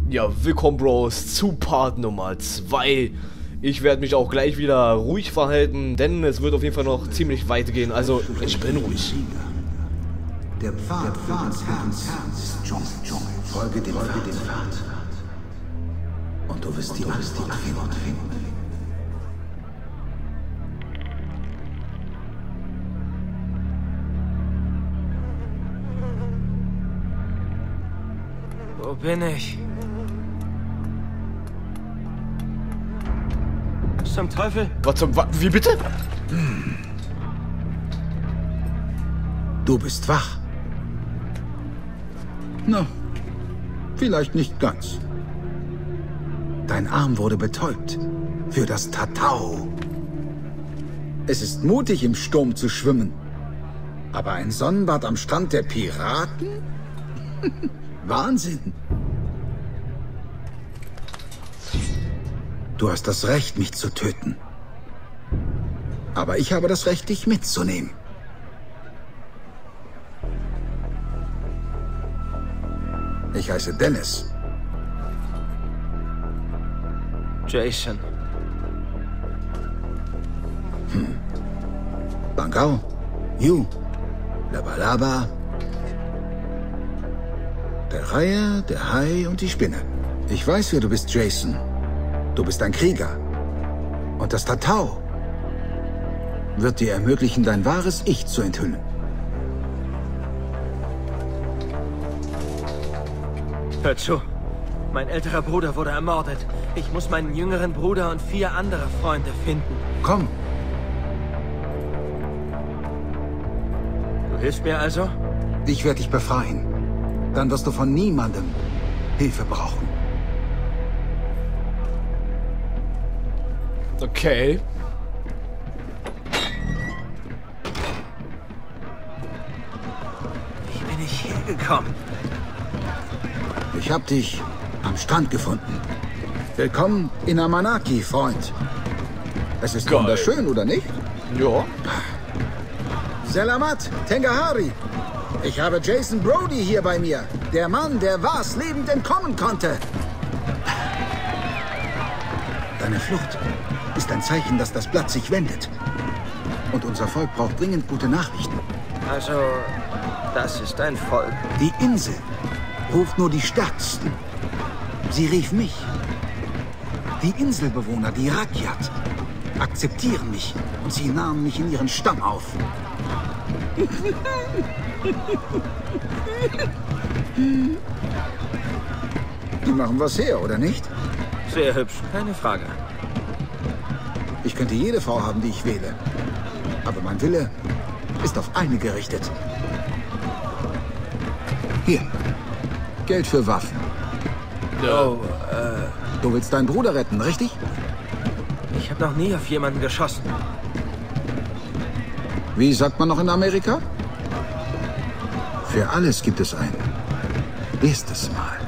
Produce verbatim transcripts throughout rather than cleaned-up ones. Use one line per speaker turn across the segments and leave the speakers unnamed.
Ja, willkommen Bros zu Part Nummer zwei. Ich werde mich auch gleich wieder ruhig verhalten, denn es wird auf jeden Fall noch ziemlich weit gehen, also ich bin ruhig.
Der Pfad des Herrns ist Dschungel. Folge dem Pfad. Und du wirst die Antwort finden.
Wo bin ich? Was zum Teufel?
Was zum... Wa wie bitte?
Du bist wach. Na, vielleicht nicht ganz. Dein Arm wurde betäubt. Für das Tatau. Es ist mutig, im Sturm zu schwimmen. Aber ein Sonnenbad am Strand der Piraten? Wahnsinn. Du hast das Recht, mich zu töten. Aber ich habe das Recht, dich mitzunehmen. Ich heiße Dennis.
Jason.
Hm. Bangau. Yu. Labalaba. Der Reiher, der Hai und die Spinne. Ich weiß, wer du bist, Jason. Du bist ein Krieger. Und das Tatau wird dir ermöglichen, dein wahres Ich zu enthüllen.
Hör zu. Mein älterer Bruder wurde ermordet. Ich muss meinen jüngeren Bruder und vier andere Freunde finden.
Komm.
Du hilfst mir also?
Ich werde dich befreien. Dann wirst du von niemandem Hilfe brauchen.
Okay.
Wie bin ich hier gekommen?
Ich hab dich am Strand gefunden. Willkommen in Amanaki, Freund. Es ist
Geil.
Wunderschön, oder nicht?
Ja.
Selamat, Tengahari. Ich habe Jason Brody hier bei mir. Der Mann, der Vas lebend entkommen konnte. Deine Flucht ist ein Zeichen, dass das Blatt sich wendet. Und unser Volk braucht dringend gute Nachrichten.
Also, das ist ein Volk.
Die Insel ruft nur die Stärksten. Sie rief mich. Die Inselbewohner, die Rakyat, akzeptieren mich und sie nahmen mich in ihren Stamm auf. Die machen was her, oder nicht?
Sehr hübsch, keine Frage.
Ich könnte jede Frau haben, die ich wähle. Aber mein Wille ist auf eine gerichtet. Hier. Geld für Waffen.
Oh, äh...
Du willst deinen Bruder retten, richtig?
Ich habe noch nie auf jemanden geschossen.
Wie sagt man noch in Amerika? Für alles gibt es ein erstes Mal.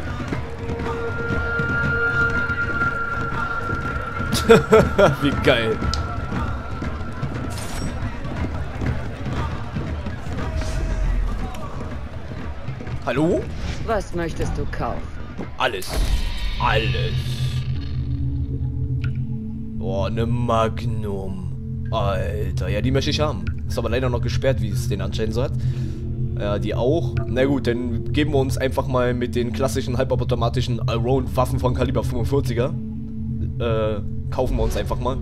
Wie geil. Hallo?
Was möchtest du kaufen?
Alles. Alles. Boah, ne Magnum. Alter, ja, die möchte ich haben. Ist aber leider noch gesperrt, wie es den anscheinend so hat. Ja, die auch. Na gut, dann geben wir uns einfach mal mit den klassischen halbautomatischen Allround-Waffen von Kaliber fünfundvierziger. Äh, kaufen wir uns einfach mal.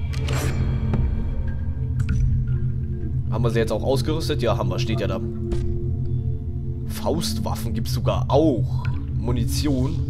Haben wir sie jetzt auch ausgerüstet? Ja, haben wir. Steht ja da. Faustwaffen gibt es sogar auch. Munition.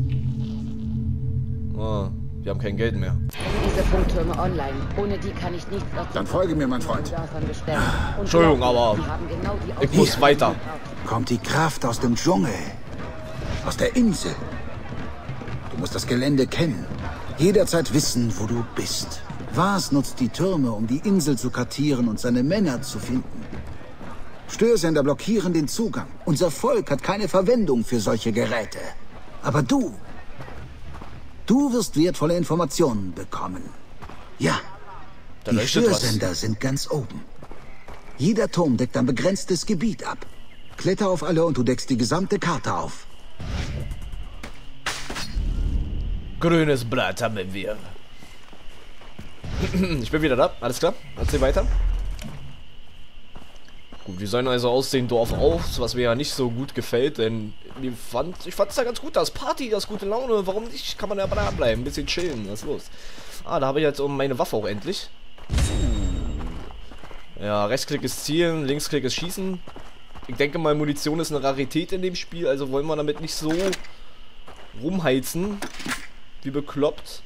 Ah, wir haben kein Geld mehr.
Diese Funktürme online. Ohne die kann ich nichts dazu.
Dann folge mir, mein Freund.
Entschuldigung, aber
genau
ich muss
Hier.
weiter.
Kommt die Kraft aus dem Dschungel. Aus der Insel. Du musst das Gelände kennen. Jederzeit wissen, wo du bist. Vas nutzt die Türme, um die Insel zu kartieren und seine Männer zu finden. Störsender blockieren den Zugang. Unser Volk hat keine Verwendung für solche Geräte. Aber du, du wirst wertvolle Informationen bekommen. Ja,
Da
die
leuchtet was.
Störsender sind ganz oben. Jeder Turm deckt ein begrenztes Gebiet ab. Kletter auf alle und du deckst die gesamte Karte auf.
Grünes Blatt haben wir. Ich bin wieder da. Alles klar. Erzähl weiter. Gut, wir sollen also aus dem Dorf auf, was mir ja nicht so gut gefällt, denn mir fand, ich fand es ja ganz gut, das Party, das gute Laune, warum nicht, kann man ja da bleiben, ein bisschen chillen, was ist los? Ah, da habe ich jetzt um meine Waffe auch endlich. Ja, Rechtsklick ist zielen, Linksklick ist schießen. Ich denke mal, Munition ist eine Rarität in dem Spiel, also wollen wir damit nicht so rumheizen, wie bekloppt.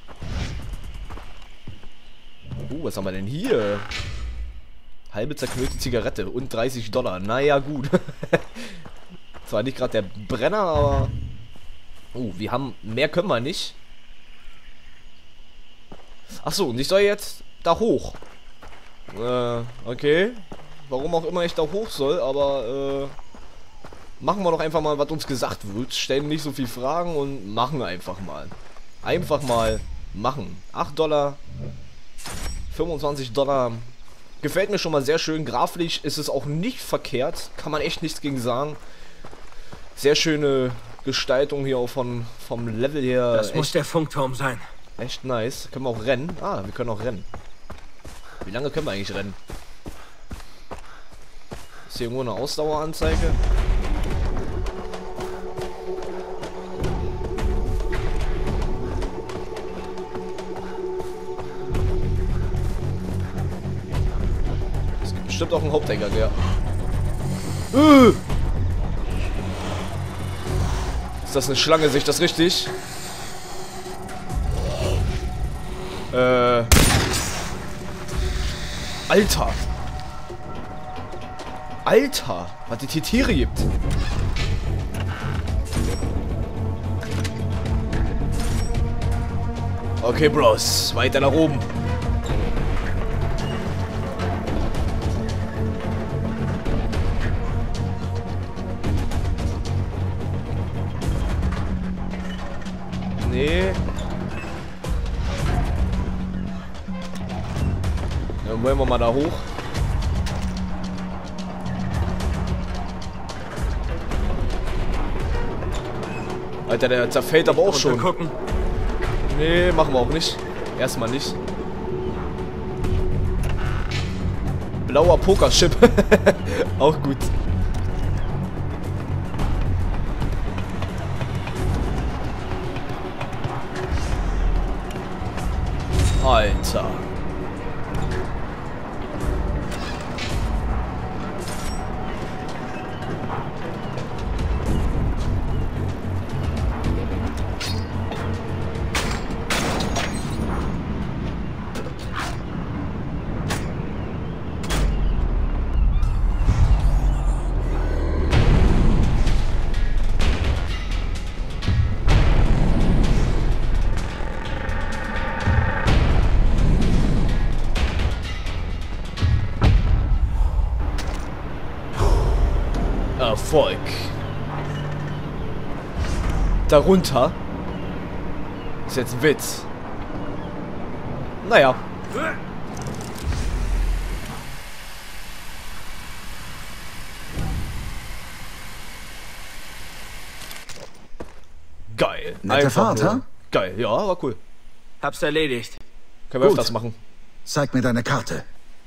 Uh, was haben wir denn hier? Halbe zerknüllte Zigarette und dreißig Dollar. Naja, gut. Zwar nicht gerade der Brenner, aber... Oh, wir haben... Mehr können wir nicht. Achso, und ich soll jetzt da hoch. Äh, okay. Warum auch immer ich da hoch soll, aber... Äh, machen wir doch einfach mal, was uns gesagt wird. Stellen nicht so viel Fragen und machen einfach mal. Einfach mal machen. acht Dollar. fünfundzwanzig Dollar... Gefällt mir schon mal sehr schön. Grafisch ist es auch nicht verkehrt. Kann man echt nichts gegen sagen. Sehr schöne Gestaltung hier auch von, vom Level her.
Das muss der Funkturm sein.
Echt nice. Können wir auch rennen? Ah, wir können auch rennen. Wie lange können wir eigentlich rennen? Ist hier irgendwo eine Ausdaueranzeige? Bestimmt auch ein Haupteingang, ja. Uh! Ist das eine Schlange? Sehe ich das richtig? Äh. Alter! Alter! Was die hier Tiere gibt! Okay, Bros. Weiter nach oben. Nee. Dann wollen wir mal da hoch. Alter, der zerfällt aber auch schon.
Gucken.
Nee, machen wir auch nicht. Erstmal nicht. Blauer Pokerchip. Auch gut. Alter. Erfolg. Darunter ist jetzt ein Witz. Naja. Geil.
Nette Fahrt, ha?
Geil, ja, war cool.
Hab's erledigt.
Können wir
Gut.
öfters machen.
Zeig mir deine Karte.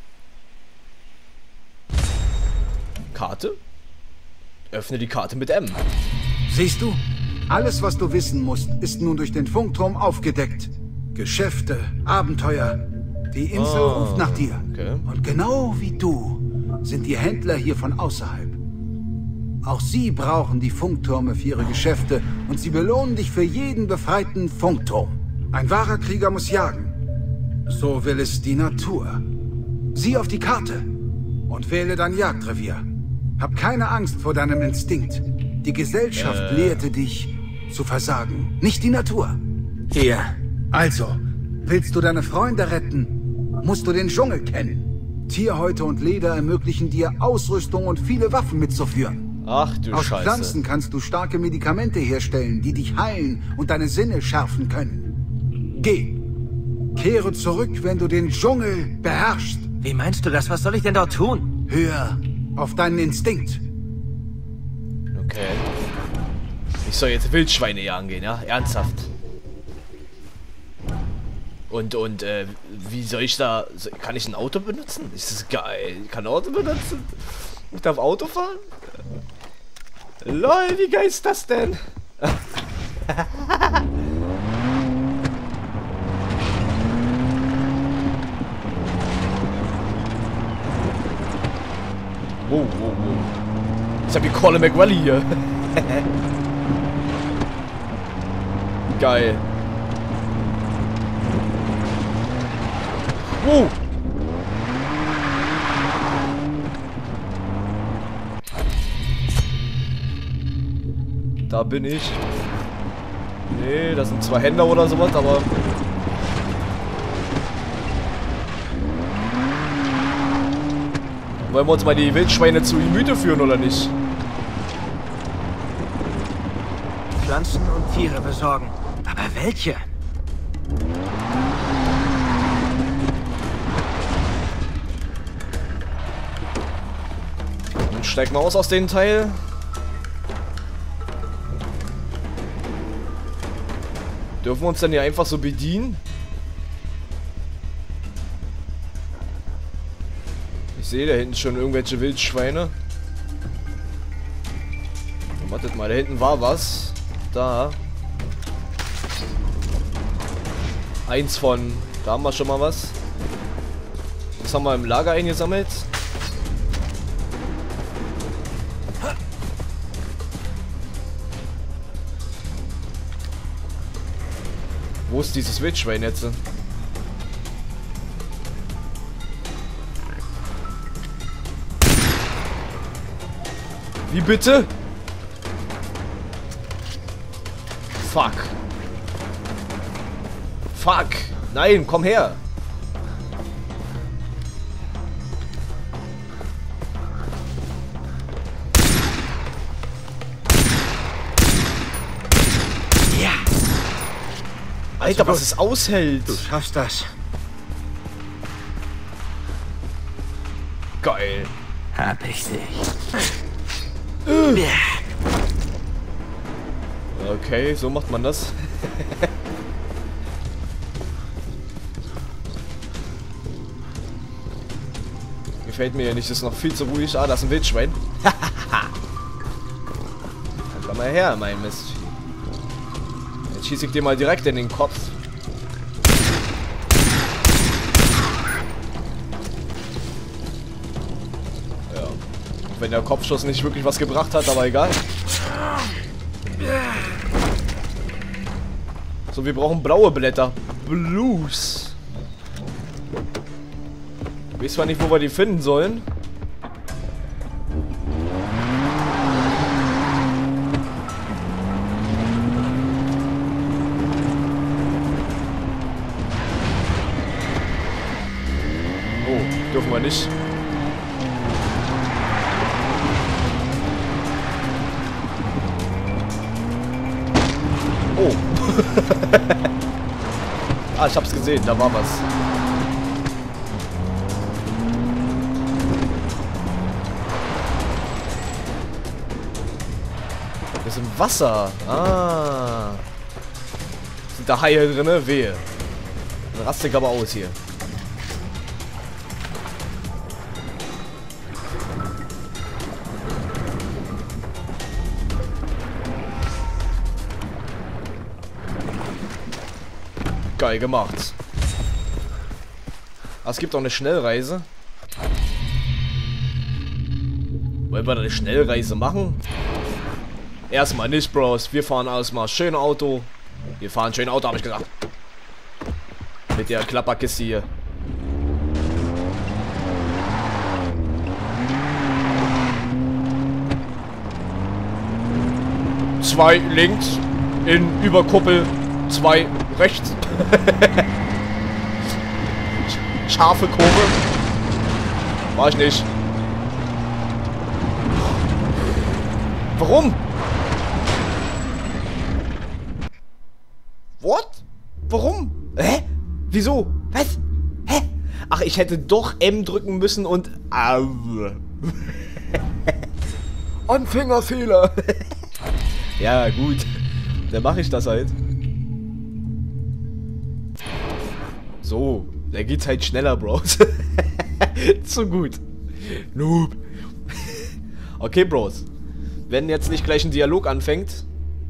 Karte? Öffne die Karte mit M.
Siehst du? Alles, was du wissen musst, ist nun durch den Funkturm aufgedeckt. Geschäfte, Abenteuer. Die Insel
Ah,
ruft nach dir.
okay.
Und genau wie du sind die Händler hier von außerhalb. Auch sie brauchen die Funktürme für ihre Geschäfte und sie belohnen dich für jeden befreiten Funkturm. Ein wahrer Krieger muss jagen. So will es die Natur. Sieh auf die Karte und wähle dein Jagdrevier. Hab keine Angst vor deinem Instinkt. Die Gesellschaft
Äh.
lehrte dich zu versagen, nicht die Natur.
Hier.
Also, willst du deine Freunde retten, musst du den Dschungel kennen. Tierhäute und Leder ermöglichen dir Ausrüstung und viele Waffen mitzuführen.
Ach du
Aus
Scheiße.
Pflanzen kannst du starke Medikamente herstellen, die dich heilen und deine Sinne schärfen können. Geh. Kehre zurück, wenn du den Dschungel beherrschst.
Wie meinst du das? Was soll ich denn dort tun?
Hör auf deinen Instinkt.
Okay. Ich soll jetzt Wildschweine jagen gehen, ja? Ernsthaft. Und, und, äh, wie soll ich da... Kann ich ein Auto benutzen? Ist das geil. Ich kann ein Auto benutzen? Ich darf Auto fahren? Lol, wie geil ist das denn? Wow, wow, wow. Ich hab wie Colin McRae hier. Geil. Wow. Da bin ich. Nee, das sind zwei Händler oder sowas, aber... Wollen wir uns mal die Wildschweine zu Gemüte führen, oder nicht?
Pflanzen und Tiere besorgen. Aber welche?
Dann steigen wir aus aus dem Teil. Dürfen wir uns dann hier einfach so bedienen? Ich sehe da hinten schon irgendwelche Wildschweine. Wartet mal, da hinten war was. Da. Eins von. Da haben wir schon mal was. Das haben wir im Lager eingesammelt. Wo ist dieses Wildschwein jetzt? Wie bitte? Fuck. Fuck. Nein, komm her.
Ja.
Alter, was es aushält.
Du schaffst das.
Geil.
Hab ich dich.
Okay, so macht man das. Gefällt mir ja nicht, ist noch viel zu ruhig. Ah, das ist ein Wildschwein. Dann komm mal her, mein Mist. Jetzt schieße ich dir mal direkt in den Kopf. Ja. Auch wenn der Kopfschuss nicht wirklich was gebracht hat, aber egal. So, wir brauchen blaue Blätter. Blues. Ich weiß zwar nicht, wo wir die finden sollen. Oh, dürfen wir nicht. Oh. Ah, ich hab's gesehen, da war was. Das ist im Wasser. Ah. Sind da Haie drin? Wehe. Dann raste ich aber aus hier. Geil gemacht. Ah, es gibt auch eine Schnellreise. Wollen wir da eine Schnellreise machen? Erstmal nicht, Bros. Wir fahren erstmal schön Auto. Wir fahren schön Auto, habe ich gesagt. Mit der Klapperkiste hier. Zwei links in Überkuppel. Zwei rechts. Scharfe Kurve. War ich nicht. Warum? What? Warum? Hä? Wieso? Was? Hä? Ach, ich hätte doch M drücken müssen und... Anfängerfehler. Ja, gut. Dann mache ich das halt. So, da geht's halt schneller, Bros. Zu gut. Noob. Okay, Bros. Wenn jetzt nicht gleich ein Dialog anfängt.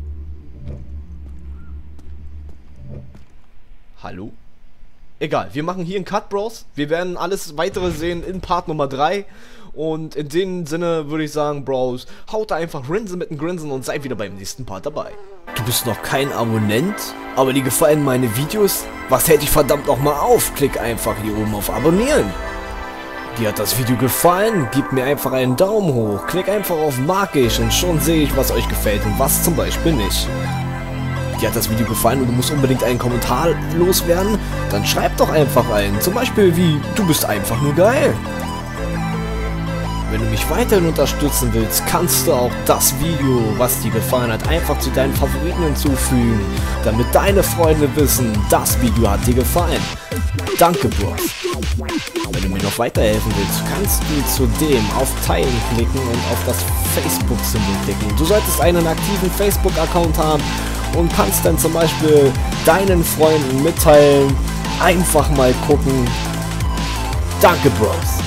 Hallo? Egal, wir machen hier einen Cut, Bros. Wir werden alles weitere sehen in Part Nummer drei. Und in dem Sinne würde ich sagen, Bros, haut da einfach Rinse mit dem Grinsen und seid wieder beim nächsten Part dabei. Du bist noch kein Abonnent, aber dir gefallen meine Videos? Was hält dich verdammt nochmal auf? Klick einfach hier oben auf Abonnieren. Dir hat das Video gefallen? Gib mir einfach einen Daumen hoch. Klick einfach auf Mag ich und schon sehe ich, was euch gefällt und was zum Beispiel nicht. Dir hat das Video gefallen und du musst unbedingt einen Kommentar loswerden? Dann schreib doch einfach einen. Zum Beispiel wie, du bist einfach nur geil. Wenn du mich weiterhin unterstützen willst, kannst du auch das Video, was dir gefallen hat, einfach zu deinen Favoriten hinzufügen, damit deine Freunde wissen, das Video hat dir gefallen. Danke, Bros. Wenn du mir noch weiterhelfen willst, kannst du zudem auf Teilen klicken und auf das Facebook-Symbol klicken. Du solltest einen aktiven Facebook-Account haben und kannst dann zum Beispiel deinen Freunden mitteilen, einfach mal gucken. Danke, Bros.